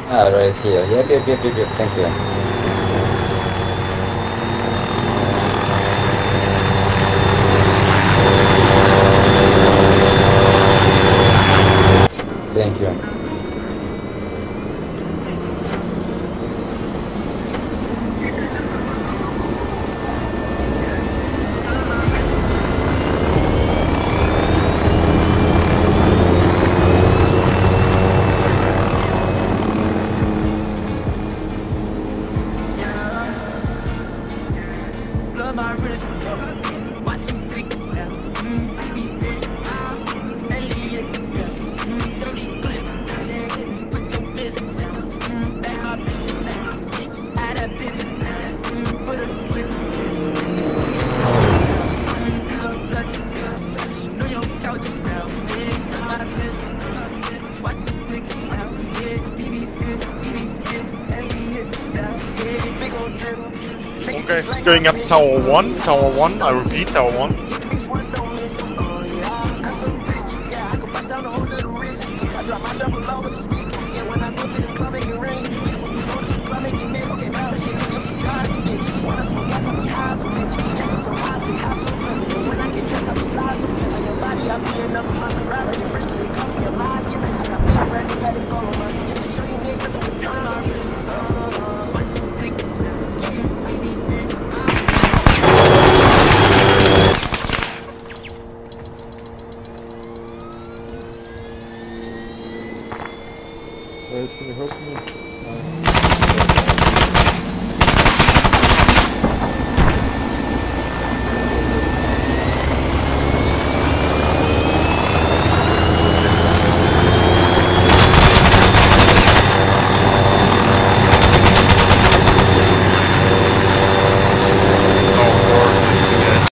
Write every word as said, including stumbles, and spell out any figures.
Ah, right here. Yep, yep, yep, yep, yep. Thank you. Thank you. One guy's going up tower one, tower one, I repeat, tower one. Guys, can you help me? Uh,